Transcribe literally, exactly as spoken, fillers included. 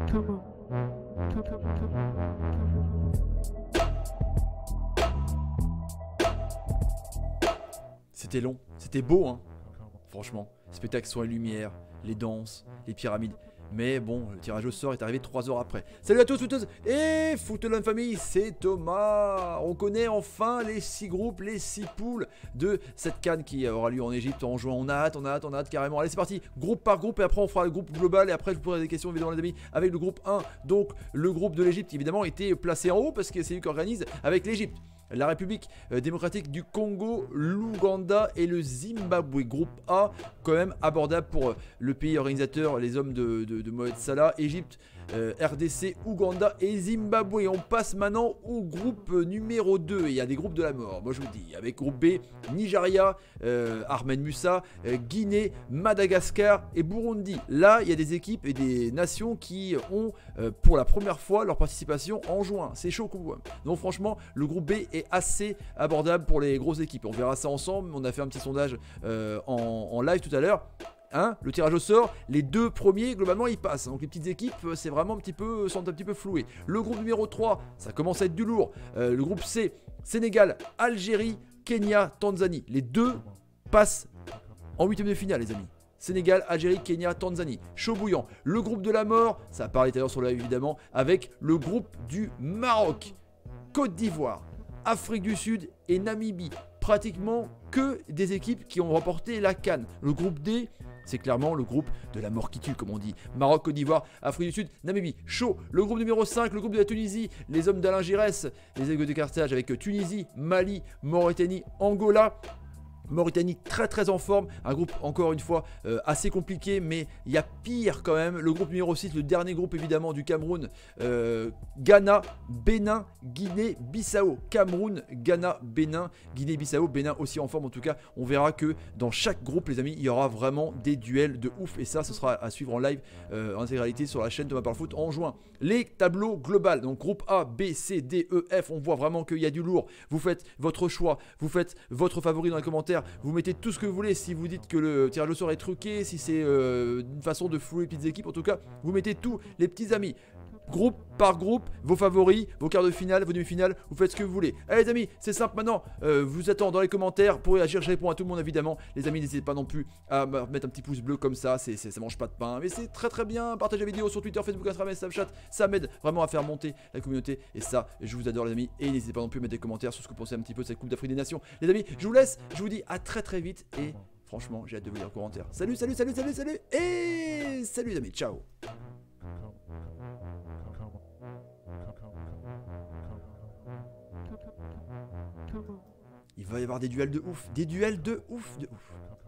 C'était long, c'était beau hein. Franchement, spectacle sur les lumières, les danses, les pyramides. Mais bon, le tirage au sort est arrivé trois heures après. Salut à tous, footeuses et footeux famille, c'est Thomas. On connaît enfin les six groupes, les six poules de cette CAN qui aura lieu en Égypte en juin. On a hâte, on a hâte, on a hâte carrément. Allez, c'est parti, groupe par groupe et après on fera le groupe global et après je vous poserai des questions évidemment les amis avec le groupe un. Donc le groupe de l'Égypte évidemment était placé en haut parce que c'est lui qui organise avec l'Égypte, la République euh, démocratique du Congo, l'Ouganda et le Zimbabwe. Groupe A, quand même abordable pour euh, le pays organisateur, les hommes de, de, de Mohamed Salah, Égypte, euh, R D C, Ouganda et Zimbabwe. On passe maintenant au groupe numéro deux. Il y a des groupes de la mort, moi je vous dis. Avec groupe B, Nigeria, euh, Ahmed Musa, euh, Guinée, Madagascar et Burundi. Là, il y a des équipes et des nations qui ont euh, pour la première fois leur participation en juin. C'est chaud comme quoi. Donc franchement, le groupe B est assez abordable pour les grosses équipes. On verra ça ensemble. On a fait un petit sondage euh, en, en live tout à l'heure. Hein, le tirage au sort, les deux premiers globalement ils passent. Donc les petites équipes c'est vraiment un petit peu, sont un petit peu flouées. Le groupe numéro trois, ça commence à être du lourd. Euh, le groupe C, Sénégal, Algérie, Kenya, Tanzanie. Les deux passent en huitième de finale les amis. Sénégal, Algérie, Kenya, Tanzanie. Chaud bouillant. Le groupe de la mort, ça a parlé tout à l'heure sur le live évidemment, avec le groupe du Maroc, Côte d'Ivoire, Afrique du Sud et Namibie. Pratiquement que des équipes qui ont remporté la CAN. Le groupe D, c'est clairement le groupe de la mort qui tue, comme on dit. Maroc, Côte d'Ivoire, Afrique du Sud, Namibie. Chaud. Le groupe numéro cinq, le groupe de la Tunisie, les hommes d'Alain Giresse, les aigles de Carthage avec Tunisie, Mali, Mauritanie, Angola. Mauritanie très très en forme, un groupe encore une fois euh, assez compliqué, mais il y a pire quand même. Le groupe numéro six, le dernier groupe évidemment du Cameroun, euh, Ghana, Bénin, Guinée, Bissau. Cameroun, Ghana, Bénin, Guinée, Bissau, Bénin aussi en forme en tout cas. On verra que dans chaque groupe les amis, il y aura vraiment des duels de ouf et ça ce sera à suivre en live euh, en intégralité sur la chaîne Thomas Parle Foot en juin. Les tableaux globaux, donc groupe A, B, C, D, E, F, on voit vraiment qu'il y a du lourd. Vous faites votre choix, vous faites votre favori dans les commentaires. Vous mettez tout ce que vous voulez. Si vous dites que le tirage au sort est truqué, si c'est euh, une façon de flouer les petites équipes, en tout cas, vous mettez tous les petits amis. Groupe par groupe, vos favoris, vos quarts de finale, vos demi-finales, vous faites ce que vous voulez. Allez les amis, c'est simple maintenant, euh, vous attends dans les commentaires pour réagir, je réponds à tout le monde évidemment. Les amis, n'hésitez pas non plus à mettre un petit pouce bleu comme ça, c'est, c'est, ça mange pas de pain, mais c'est très très bien. Partagez la vidéo sur Twitter, Facebook, Instagram, Snapchat, ça m'aide vraiment à faire monter la communauté. Et ça, je vous adore les amis, et n'hésitez pas non plus à mettre des commentaires sur ce que vous pensez un petit peu de cette Coupe d'Afrique des Nations. Les amis, je vous laisse, je vous dis à très très vite, et franchement, j'ai hâte de vous lire en commentaire. Salut, salut, salut, salut, salut, et salut les amis, ciao. Il va y avoir des duels de ouf, des duels de ouf, de ouf.